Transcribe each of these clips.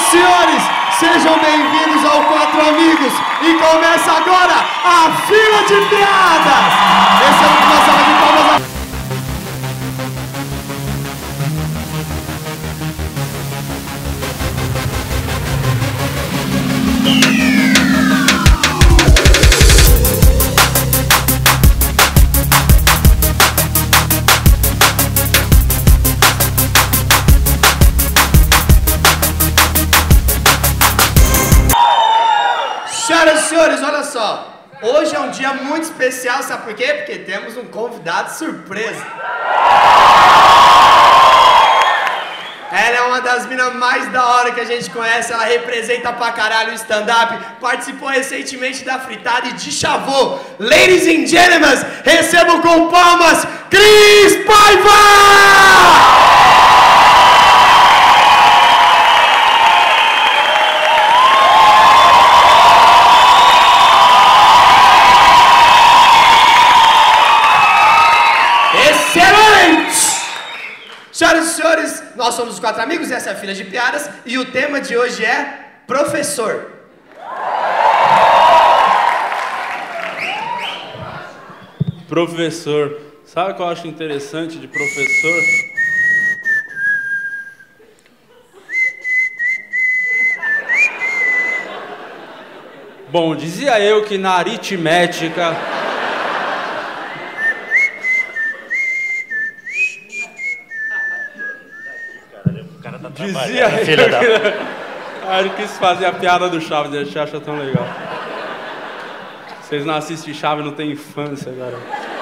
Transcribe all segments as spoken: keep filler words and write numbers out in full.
e senhores, sejam bem-vindos ao Quatro Amigos e começa agora a Fila de Piadas! Esse é uma salva de palmas. Senhoras e senhores, olha só, hoje é um dia muito especial, sabe por quê? Porque temos um convidado surpresa. Ela é uma das minas mais da hora que a gente conhece, ela representa pra caralho o stand-up, participou recentemente da Fritada e de Chavô. Ladies and gentlemen, recebam com palmas, Cris Paiva! Senhoras e senhores, nós somos os Quatro Amigos, essa é a Fila de Piadas e o tema de hoje é professor. Professor. Sabe o que eu acho interessante de professor? Bom, dizia eu que na aritmética... Dizia eu filha da... Ah, ele quis fazer a piada do Chaves, ele acha tão legal. Vocês não assistem Chaves, não tem infância, cara.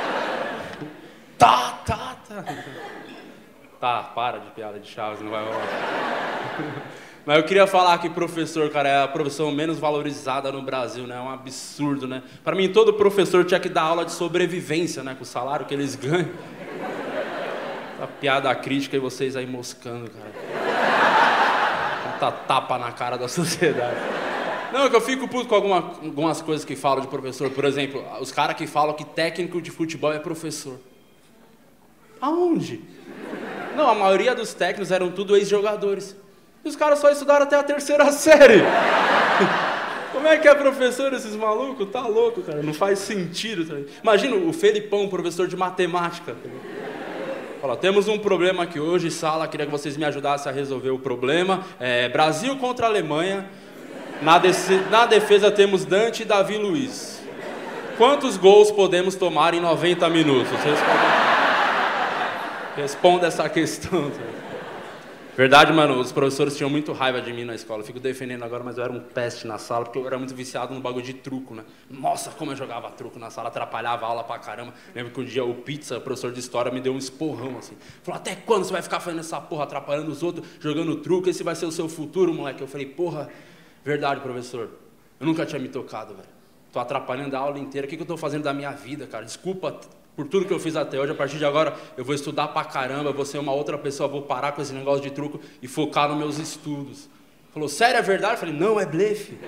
Tá, tá, tá. Tá, para de piada de Chaves, não vai rolar. Mas eu queria falar que professor, cara, é a profissão menos valorizada no Brasil, né? É um absurdo, né? Pra mim, todo professor tinha que dar aula de sobrevivência, né? Com o salário que eles ganham. A piada crítica e vocês aí moscando, cara. Tanta tapa na cara da sociedade. Não, é que eu fico puto com alguma, algumas coisas que falam de professor. Por exemplo, os caras que falam que técnico de futebol é professor. Aonde? Não, a maioria dos técnicos eram tudo ex-jogadores. E os caras só estudaram até a terceira série. Como é que é professor esses malucos? Tá louco, cara. Não faz sentido. Tá? Imagina o Felipão, professor de matemática. Fala, temos um problema aqui hoje, sala, queria que vocês me ajudassem a resolver o problema. É, Brasil contra a Alemanha. Na, na defesa temos Dante e Davi Luiz. Quantos gols podemos tomar em noventa minutos? Vocês respondam essa questão. Verdade, mano, os professores tinham muito raiva de mim na escola. Eu fico defendendo agora, mas eu era um peste na sala, porque eu era muito viciado no bagulho de truco, né? Nossa, como eu jogava truco na sala, atrapalhava a aula pra caramba. Lembro que um dia o Pizza, o professor de história, me deu um esporrão, assim. Falou, até quando você vai ficar fazendo essa porra, atrapalhando os outros, jogando truco? Esse vai ser o seu futuro, moleque? Eu falei, porra, verdade, professor. Eu nunca tinha me tocado, velho. Tô atrapalhando a aula inteira. O que que eu tô fazendo da minha vida, cara? Desculpa por tudo que eu fiz até hoje. A partir de agora, eu vou estudar pra caramba, vou ser uma outra pessoa, vou parar com esse negócio de truco e focar nos meus estudos. Falou, sério, é verdade? Eu falei, não, é blefe.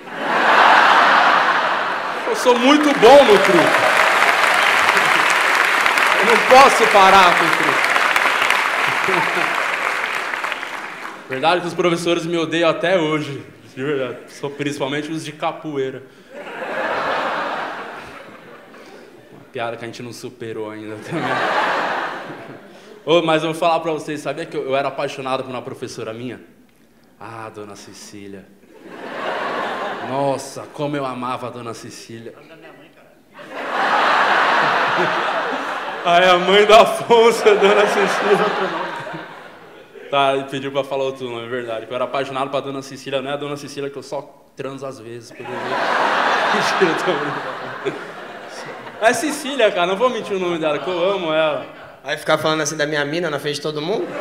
Eu sou muito bom no truco. Eu não posso parar com o truco. Verdade que os professores me odeiam até hoje. De verdade. Sou principalmente os de capoeira. Piada que a gente não superou ainda também. Oh, mas eu vou falar pra vocês, sabia que eu, eu era apaixonado por uma professora minha? Ah, Dona Cecília. Nossa, como eu amava a Dona Cecília. Ah, é a mãe da Afonso, a Dona Cecília. Tá, ele pediu pra falar outro nome, é verdade. Eu era apaixonado pra Dona Cecília, não é a Dona Cecília que eu só transo às vezes. Por Mentira, tô brincando. É Cecília, cara, não vou mentir o nome dela, que eu amo ela. Vai ficar falando assim da minha mina na frente de todo mundo?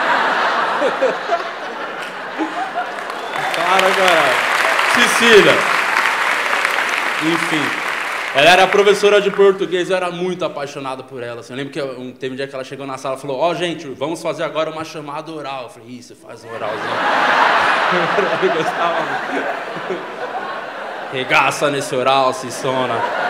Para, caralho. Cecília. Enfim. Ela era professora de português, eu era muito apaixonado por ela. Assim, eu lembro que eu, teve um dia que ela chegou na sala e falou, ó, oh, gente, vamos fazer agora uma chamada oral. Eu falei, isso, faz um oralzinho. Eu gostava muito. Regaça nesse oral, Cissona.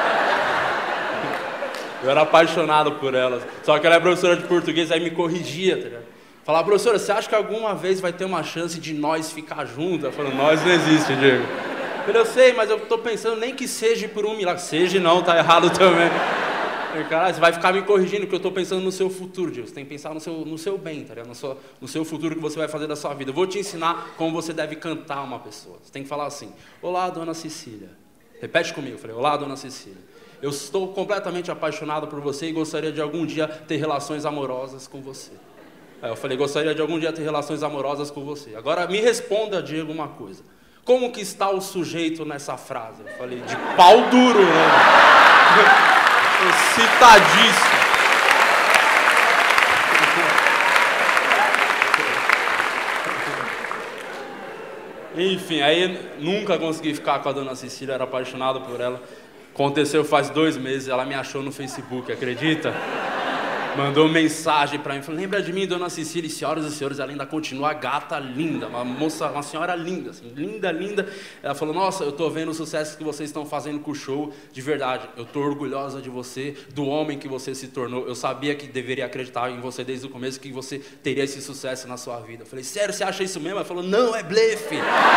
Eu era apaixonado por ela. Só que ela é professora de português, aí me corrigia, tá ligado? Falava, professora, você acha que alguma vez vai ter uma chance de nós ficar juntos? Eu falo, nós não existe, Diego. Eu falei, eu sei, mas eu tô pensando nem que seja por um milagre. Seja não, tá errado também. Eu falei, caralho, você vai ficar me corrigindo, porque eu tô pensando no seu futuro, Diego. Você tem que pensar no seu, no seu bem, tá ligado? No seu, no seu futuro que você vai fazer da sua vida. Eu vou te ensinar como você deve cantar uma pessoa. Você tem que falar assim, olá, dona Cecília. Repete comigo. Eu falei, olá, dona Cecília. Eu estou completamente apaixonado por você e gostaria de algum dia ter relações amorosas com você. Aí eu falei, gostaria de algum dia ter relações amorosas com você. Agora me responda, Diego, uma coisa. Como que está o sujeito nessa frase? Eu falei, de pau duro, né? Excitadíssimo. Enfim, aí nunca consegui ficar com a dona Cecília, era apaixonado por ela. Aconteceu faz dois meses, ela me achou no Facebook, acredita? Mandou mensagem pra mim, falou, lembra de mim, dona Cecília? E senhoras e senhores, ela ainda continua gata linda, uma moça, uma senhora linda, assim, linda, linda. Ela falou, nossa, eu tô vendo o sucesso que vocês estão fazendo com o show, de verdade, eu tô orgulhosa de você, do homem que você se tornou. Eu sabia que deveria acreditar em você desde o começo, que você teria esse sucesso na sua vida. Eu falei, sério, você acha isso mesmo? Ela falou, não, é blefe.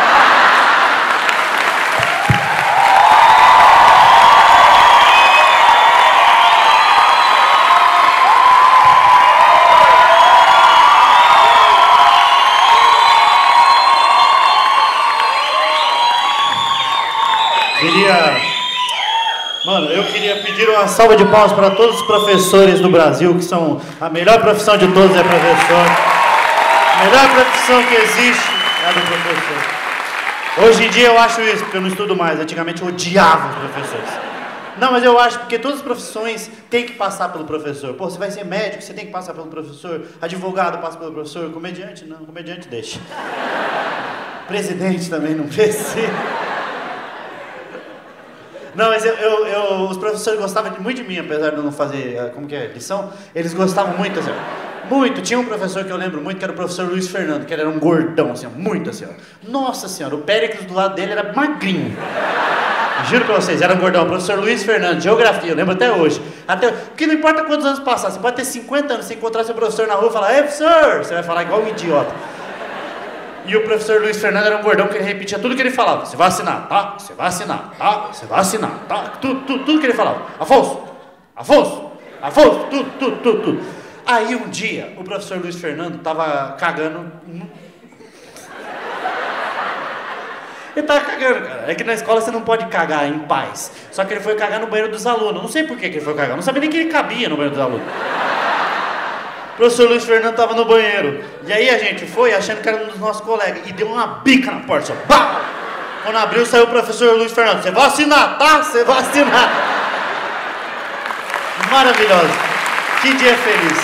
Queria... Mano, eu queria pedir uma salva de palmas para todos os professores do Brasil, que são a melhor profissão de todos é professor. A melhor profissão que existe é a do professor. Hoje em dia eu acho isso, porque eu não estudo mais. Antigamente eu odiava os professores. Não, mas eu acho porque todas as profissões têm que passar pelo professor. Pô, você vai ser médico, você tem que passar pelo professor. Advogado passa pelo professor. Comediante, não. Comediante deixa. Presidente também não precisa. Não, mas eu, eu, eu, os professores gostavam muito de mim, apesar de eu não fazer, como que é, lição. Eles gostavam muito, assim, ó. Muito. Tinha um professor que eu lembro muito, que era o professor Luiz Fernando, que ele era um gordão, assim, ó, muito assim, ó. Nossa senhora, o Péricles do lado dele era magrinho. Juro pra vocês, era um gordão. O professor Luiz Fernando, geografia, eu lembro até hoje. Até, porque não importa quantos anos passar, você pode ter cinquenta anos, você encontrar seu professor na rua e falar, ei, professor, você vai falar igual um idiota. E o professor Luiz Fernando era um gordão que ele repetia tudo que ele falava. Você vai assinar, tá? Você vai assinar, tá? Você vai assinar, tá? Tudo, tudo, tudo que ele falava. Afonso, Afonso, Afonso, tudo, tudo, tudo, tudo. Aí um dia, o professor Luiz Fernando tava cagando... Ele tava cagando, cara. É que na escola você não pode cagar em paz. Só que ele foi cagar no banheiro dos alunos. Não sei por que que ele foi cagar. Não sabia nem que ele cabia no banheiro dos alunos. O professor Luiz Fernando estava no banheiro. E aí a gente foi achando que era um dos nossos colegas. E deu uma bica na porta. Só, bah! Quando abriu, saiu o professor Luiz Fernando. Você vai assinar, tá? Você vai assinar. Maravilhoso. Que dia feliz.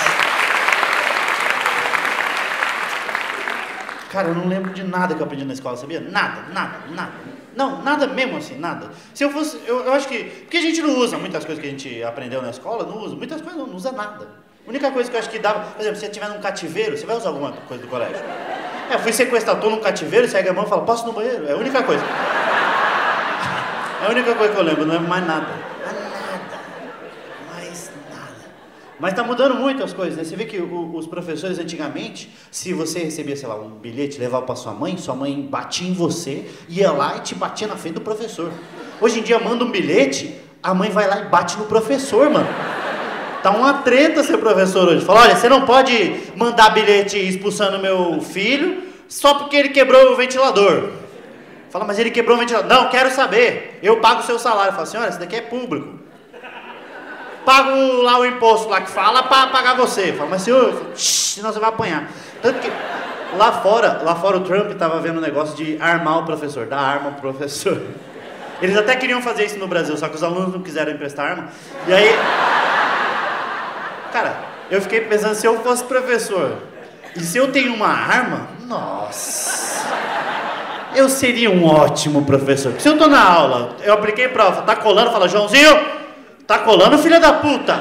Cara, eu não lembro de nada que eu aprendi na escola, sabia? Nada, nada, nada. Não, nada mesmo assim, nada. Se eu fosse... Eu, eu acho que... Porque a gente não usa muitas coisas que a gente aprendeu na escola, não usa. Muitas coisas não, não usa nada. A única coisa que eu acho que dava... Por exemplo, se você estiver num cativeiro, você vai usar alguma coisa do colégio? É, eu fui sequestrado, tô num cativeiro, você ergue a mão e fala, posso ir no banheiro? É a única coisa. É a única coisa que eu lembro, não lembro mais nada. Mais nada. Mais nada. Mas tá mudando muito as coisas, né? Você vê que o, os professores antigamente, se você recebia, sei lá, um bilhete, levava pra sua mãe, sua mãe batia em você, ia lá e te batia na frente do professor. Hoje em dia, manda um bilhete, a mãe vai lá e bate no professor, mano. Tá uma treta ser professor hoje. Fala, olha, você não pode mandar bilhete expulsando meu filho só porque ele quebrou o ventilador. Fala, mas ele quebrou o ventilador. Não, quero saber. Eu pago o seu salário. Fala, senhora, isso daqui é público. Pago lá o imposto lá que fala para pagar você. Fala, mas senhor, shh, senão você vai apanhar. Tanto que lá fora, lá fora o Trump tava vendo um negócio de armar o professor, dar arma pro professor. Eles até queriam fazer isso no Brasil, só que os alunos não quiseram emprestar arma. E aí... Cara, eu fiquei pensando, se eu fosse professor, e se eu tenho uma arma, nossa, eu seria um ótimo professor. Porque se eu tô na aula, eu apliquei prova, tá colando, fala, Joãozinho, tá colando, filha da puta.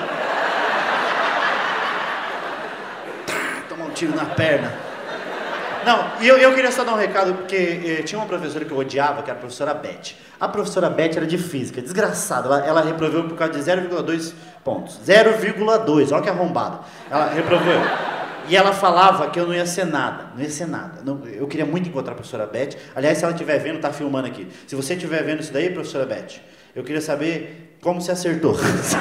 Tá, toma um tiro na perna. Não, e eu, eu queria só dar um recado, porque eh, tinha uma professora que eu odiava, que era a professora Beth. A professora Beth era de física, desgraçada, ela, ela reproveu por causa de zero vírgula dois pontos. zero vírgula dois, olha que arrombada. Ela reprovou. E ela falava que eu não ia ser nada, não ia ser nada. Não, eu queria muito encontrar a professora Beth. Aliás, se ela estiver vendo, tá filmando aqui. Se você estiver vendo isso daí, professora Beth, eu queria saber como você acertou.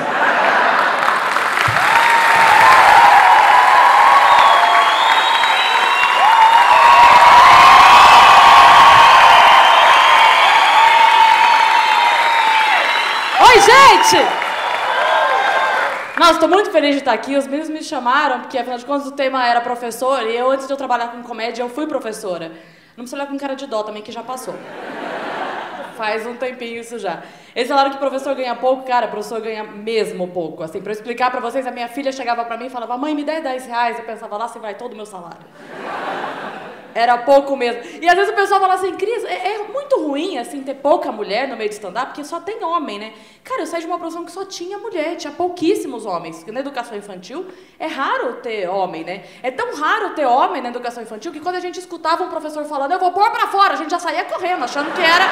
Oi, gente! Nossa, estou muito feliz de estar aqui. Os meninos me chamaram, porque afinal de contas o tema era professor, e eu, antes de eu trabalhar com comédia, eu fui professora. Não precisa olhar com cara de dó também, que já passou. Faz um tempinho isso já. Eles falaram que professor ganha pouco, cara, professor ganha mesmo pouco. Assim, pra eu explicar pra vocês, a minha filha chegava pra mim e falava, mãe, me dê dez reais. Eu pensava, lá se vai todo o meu salário. Era pouco mesmo. E às vezes o pessoal fala assim, Cris, é, é muito ruim, assim, ter pouca mulher no meio de stand-up, porque só tem homem, né? Cara, eu saí de uma profissão que só tinha mulher, tinha pouquíssimos homens. Porque na educação infantil é raro ter homem, né? É tão raro ter homem na educação infantil que quando a gente escutava um professor falando, eu vou pôr pra fora, a gente já saía correndo, achando que era...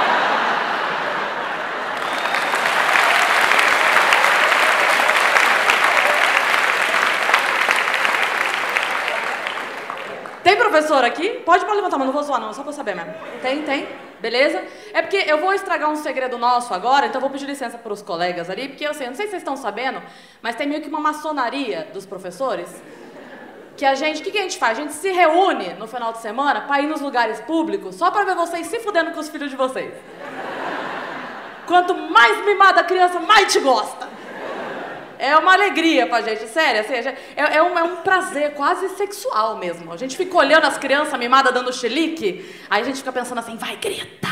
Tem professor aqui? Pode, pode levantar, mas não vou zoar não, só pra saber mesmo. Tem, tem, beleza? É porque eu vou estragar um segredo nosso agora, então eu vou pedir licença pros colegas ali, porque assim, eu não sei se vocês estão sabendo, mas tem meio que uma maçonaria dos professores, que a gente, o que, que a gente faz? A gente se reúne no final de semana pra ir nos lugares públicos, só pra ver vocês se fudendo com os filhos de vocês. Quanto mais mimada a criança, mais te gosta. É uma alegria pra gente, sério, assim, é, é, um, é um prazer quase sexual mesmo. A gente fica olhando as crianças mimadas dando chilique, aí a gente fica pensando assim, vai, grita!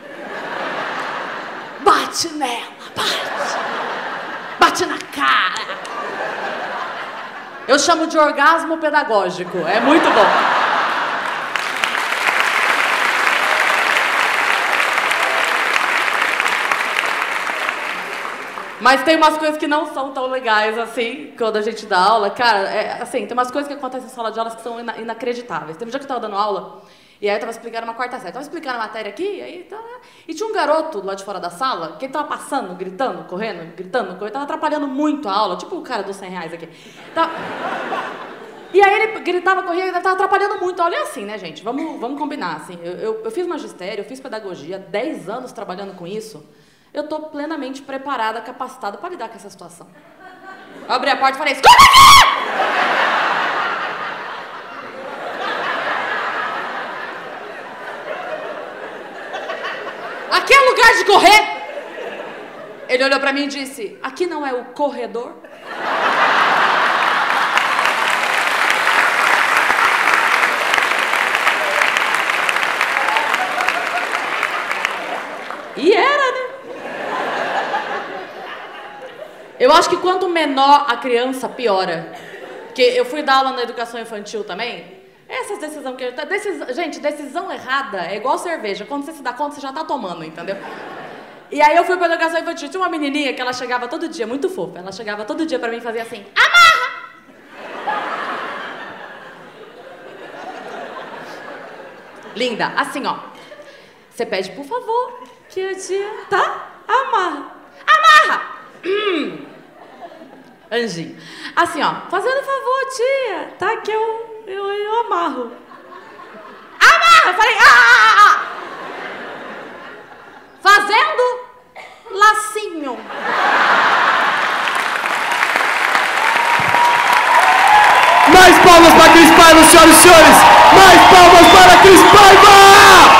Bate nela, bate! Bate na cara! Eu chamo de orgasmo pedagógico, é muito bom. Mas tem umas coisas que não são tão legais, assim, quando a gente dá aula. Cara, é, assim, tem umas coisas que acontecem em sala de aulas que são ina inacreditáveis. Teve um dia que eu tava dando aula, e aí eu tava explicando uma quarta série. Eu tava explicando a matéria aqui, e aí... Tá, e tinha um garoto lá de fora da sala, que ele tava passando, gritando, correndo, gritando, correndo, tava atrapalhando muito a aula, tipo o cara dos cem reais aqui. Tava... E aí ele gritava, corria, ele tava atrapalhando muito a aula. E assim, né, gente? Vamos, vamos combinar, assim. Eu, eu, eu fiz magistério, eu fiz pedagogia, dez anos trabalhando com isso. Eu tô plenamente preparada, capacitada para lidar com essa situação. Eu abri a porta e falei, escuta aqui! Aqui é lugar de correr! Ele olhou pra mim e disse, aqui não é o corredor? E era, né? Eu acho que quanto menor a criança, piora. Porque eu fui dar aula na educação infantil também. Essas decisões que... Decis, gente, decisão errada é igual cerveja. Quando você se dá conta, você já tá tomando, entendeu? E aí eu fui pra educação infantil. Tinha uma menininha que ela chegava todo dia, muito fofa. Ela chegava todo dia pra mim e fazia assim, amarra! Linda, assim, ó. Você pede, por favor, que a tia, tá? Amarra. Amarra! Hum. Anjinho. Assim, ó. Fazendo favor, tia. Tá que eu, eu, eu amarro. Amarra! Eu falei, ah, ah, ah. Fazendo lacinho. Mais palmas para Cris Paiva, senhoras e senhores! Mais palmas para Cris Paiva!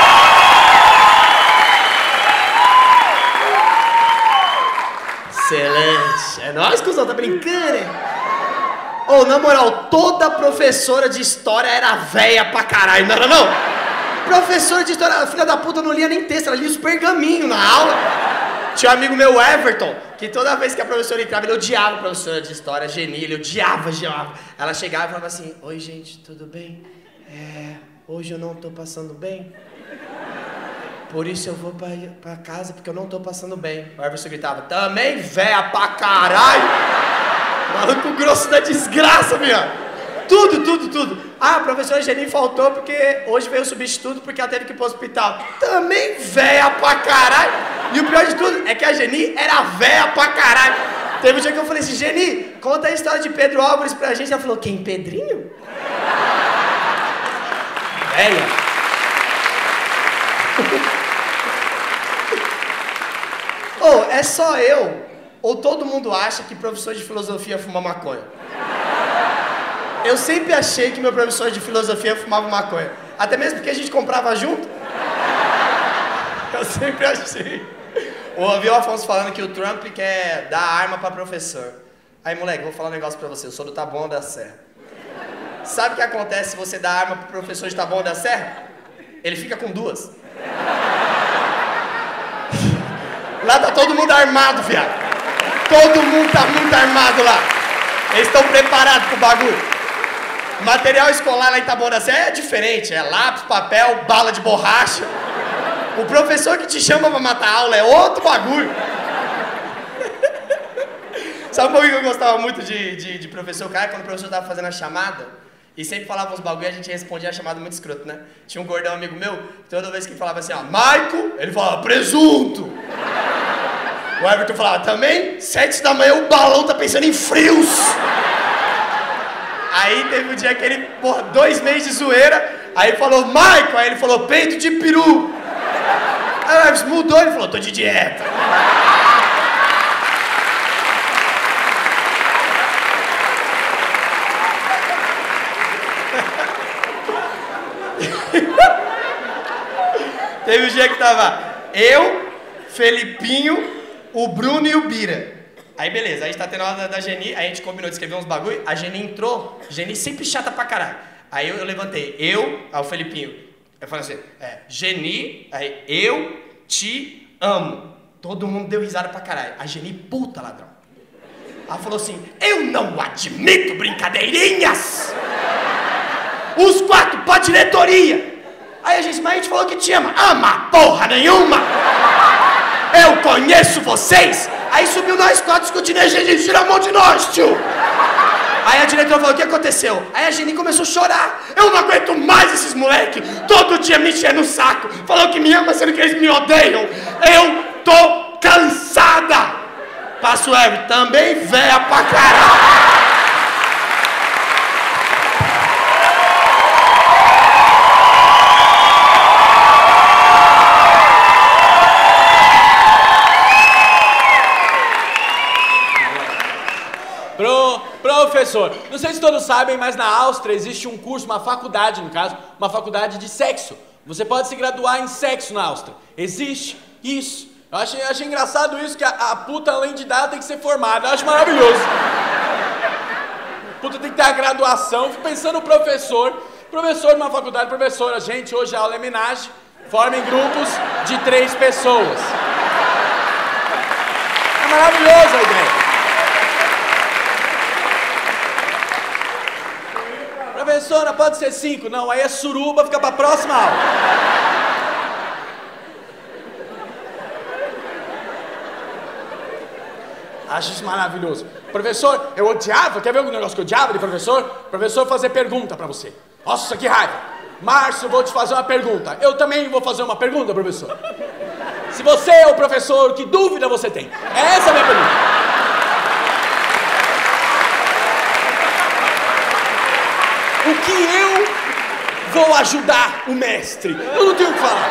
Excelente! É nóis, cuzão, tá brincando, hein? Ô, oh, na moral, toda professora de história era véia pra caralho, não era não? Professora de história, a filha da puta não lia nem texto, ela lia os pergaminhos na aula. Tinha um amigo meu, Everton, que toda vez que a professora entrava, ele odiava a professora de história, Geni, ele odiava, odiava. Ela chegava e falava assim, oi gente, tudo bem? É, hoje eu não tô passando bem. Por isso eu vou pra, pra casa, porque eu não tô passando bem. O Everton gritava, também véia pra caralho! Maluco grosso da desgraça, minha! Tudo, tudo, tudo. Ah, a professora Geni faltou porque hoje veio o substituto porque ela teve que ir pro hospital. Também véia pra caralho. E o pior de tudo é que a Geni era véia pra caralho. Teve um dia que eu falei assim, Geni, conta a história de Pedro Álvares pra gente. Ela falou, quem, Pedrinho? Velha. Ou oh, é só eu, ou todo mundo acha que professor de filosofia fuma maconha? Eu sempre achei que meu professor de filosofia fumava maconha. Até mesmo porque a gente comprava junto. Eu sempre achei. Eu ouvi o Afonso falando que o Trump quer dar arma pra professor. Aí, moleque, vou falar um negócio pra você. Eu sou do Taboão da Serra. Sabe o que acontece se você dá arma pro professor de Taboão da Serra? Ele fica com duas. Lá tá todo mundo armado, viado. Todo mundo tá muito armado lá. Eles estão preparados pro bagulho. Material escolar lá em Taboão da Serra é diferente. É lápis, papel, bala de borracha. O professor que te chama pra matar a aula é outro bagulho. Sabe um bagulho que eu gostava muito de, de, de professor, cara? Quando o professor tava fazendo a chamada e sempre falava uns bagulho, a gente respondia a chamada muito escroto, né? Tinha um gordão amigo meu, toda vez que falava assim, ó, Maico, ele falava, presunto. O Everton falava, também, sete da manhã o balão tá pensando em frios. Aí teve um dia que ele, porra, dois meses de zoeira, aí falou, Maico, aí ele falou, peito de peru. Aí o Everton mudou, ele falou, tô de dieta. Teve um dia que tava eu, Felipinho, o Bruno e o Bira. Aí beleza, a gente tá tendo a aula da, da Geni, aí a gente combinou de escrever uns bagulho, a Geni entrou, Geni sempre chata pra caralho. Aí eu, eu levantei, eu, aí o Felipinho, eu falei assim, é, Geni, aí eu te amo. Todo mundo deu risada pra caralho. A Geni, puta ladrão. Ela falou assim, eu não admito brincadeirinhas. Os quatro pra diretoria. Aí a gente, mas a gente falou que te ama. Ama porra nenhuma! Eu conheço vocês! Aí subiu nós quatro discutindo e a gente tira a mão de nós, tio! Aí a diretora falou, o que aconteceu? Aí a Geni começou a chorar. Eu não aguento mais esses moleque! Todo dia me enchendo o saco! Falou que me ama, sendo que eles me odeiam! Eu tô cansada! Passa o Everton, também véia pra caralho! Professor, não sei se todos sabem, mas na Áustria existe um curso, uma faculdade, no caso, uma faculdade de sexo. Você pode se graduar em sexo na Áustria. Existe isso. Eu achei, achei engraçado isso, que a, a puta, além de dar, tem que ser formada. Eu acho maravilhoso. Puta tem que ter a graduação. Fico pensando no professor, professor numa faculdade, professora, gente, hoje a aula é homenagem, forma em grupos de três pessoas. É maravilhosa a ideia. Professora, pode ser cinco? Não, aí é suruba, fica pra próxima aula. Acho isso maravilhoso. Professor, eu odiava, quer ver algum negócio que eu odiava de professor? Professor fazer pergunta pra você. Nossa, que raiva. Márcio, vou te fazer uma pergunta. Eu também vou fazer uma pergunta, professor. Se você é o professor, que dúvida você tem? Essa é a minha pergunta. O que eu vou ajudar o mestre? Eu não tenho o que falar.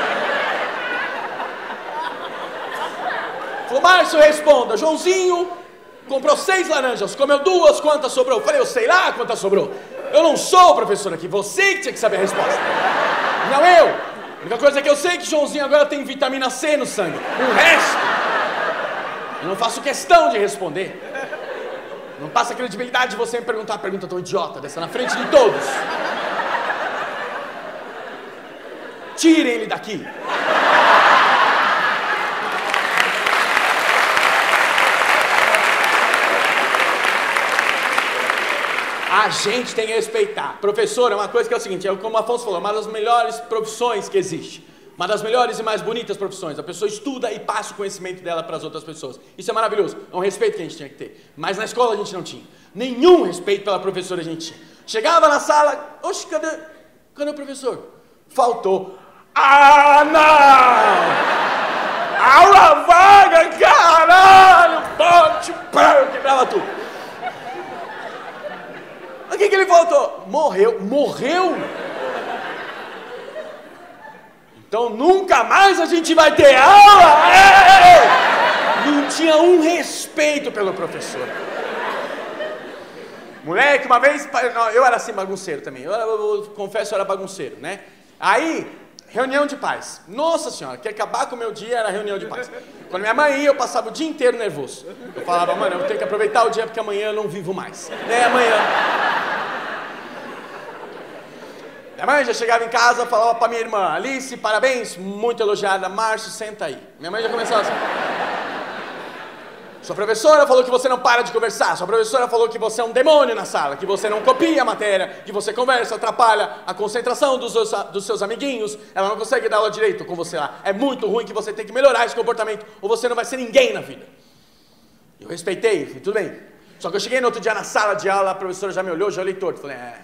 Falou, Márcio, responda. Joãozinho comprou seis laranjas, comeu duas, quantas sobrou? Eu falei, eu sei lá quantas sobrou. Eu não sou o professor aqui, você que tinha que saber a resposta. Não eu. A única coisa é que eu sei que Joãozinho agora tem vitamina C no sangue. O resto, eu não faço questão de responder. Não passa credibilidade de você me perguntar uma pergunta tão idiota dessa na frente de todos. Tirem ele daqui. A gente tem que respeitar. Professor, é uma coisa que é o seguinte, é como o Afonso falou, uma das melhores profissões que existe. Uma das melhores e mais bonitas profissões. A pessoa estuda e passa o conhecimento dela para as outras pessoas. Isso é maravilhoso. É um respeito que a gente tinha que ter. Mas na escola a gente não tinha. Nenhum respeito pela professora a gente tinha. Chegava na sala, oxe, cadê, cadê o professor? Faltou. Ah, não! Aula vaga, caralho! Bote, pão, quebrava tudo. O que que ele faltou? Morreu. Morreu? Então nunca mais a gente vai ter aula? Ei! Não tinha um respeito pelo professor. Moleque, uma vez, eu era assim bagunceiro também, eu, eu, eu confesso, eu era bagunceiro, né? Aí, reunião de pais. Nossa senhora, que acabar com o meu dia era reunião de pais. Quando minha mãe ia, eu passava o dia inteiro nervoso. Eu falava, mano, eu tenho que aproveitar o dia porque amanhã eu não vivo mais. Né, amanhã... Minha mãe já chegava em casa, falava pra minha irmã, Alice, parabéns, muito elogiada, Márcio, senta aí. Minha mãe já começava assim. Sua professora falou que você não para de conversar, sua professora falou que você é um demônio na sala, que você não copia a matéria, que você conversa, atrapalha a concentração dos seus, dos seus amiguinhos, ela não consegue dar aula direito com você lá. É muito ruim, que você tem que melhorar esse comportamento, ou você não vai ser ninguém na vida. Eu respeitei, falei, tudo bem. Só que eu cheguei no outro dia na sala de aula, a professora já me olhou, já olhei torto, falei, é...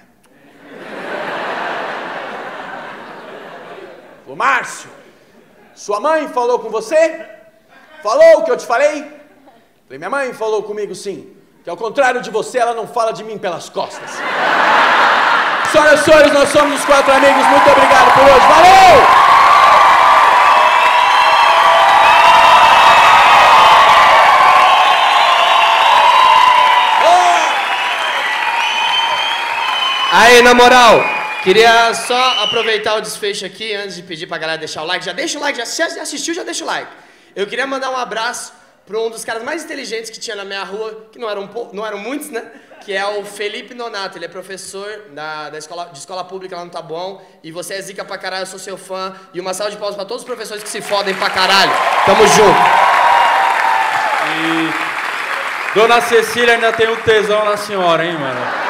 Ô Márcio, sua mãe falou com você? Falou o que eu te falei? Falei, minha mãe falou comigo sim, que ao contrário de você, ela não fala de mim pelas costas. Senhoras e senhores, nós somos os quatro amigos, muito obrigado por hoje, valeu! Aí, na moral, queria só aproveitar o desfecho aqui, antes de pedir pra galera deixar o like. Já deixa o like, já, se assistiu, já deixa o like. Eu queria mandar um abraço para um dos caras mais inteligentes que tinha na minha rua, que não eram, não eram muitos, né? Que é o Felipe Nonato. Ele é professor da, da escola, de escola pública lá no Taboão. E você é zica pra caralho, eu sou seu fã. E uma salva de palmas pra todos os professores que se fodem pra caralho. Tamo junto. E Dona Cecília ainda tem um tesão na senhora, hein, mano?